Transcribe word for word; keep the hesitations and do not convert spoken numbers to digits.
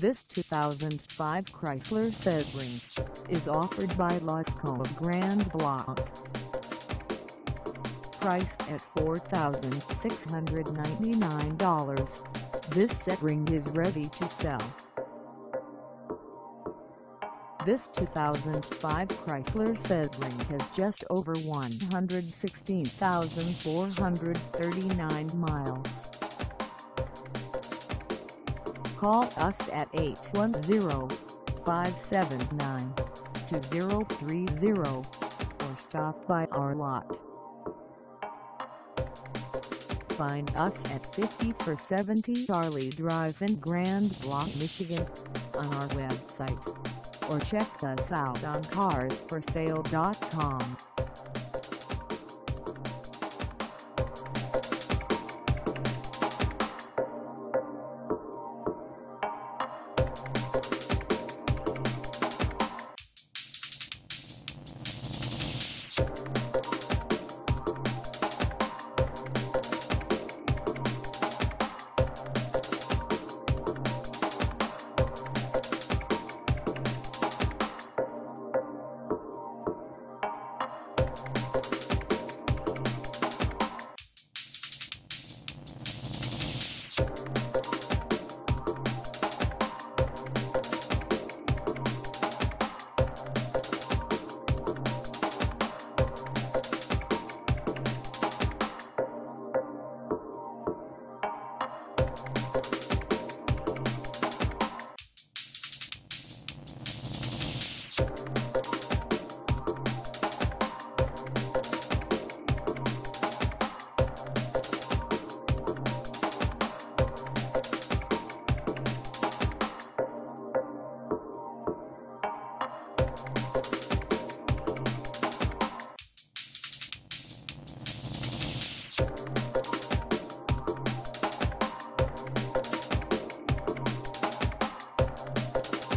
This two thousand five Chrysler Sebring is offered by Lasco of Grand Blanc. Priced at four thousand six hundred ninety-nine dollars, this Sebring is ready to sell. This two thousand five Chrysler Sebring has just over one hundred sixteen thousand four hundred thirty-nine miles. Call us at eight one zero, five seven nine, two zero three zero or stop by our lot. Find us at fifty-four seventy Charlie Drive in Grand Blanc, Michigan on our website, or check us out on cars for sale dot com. You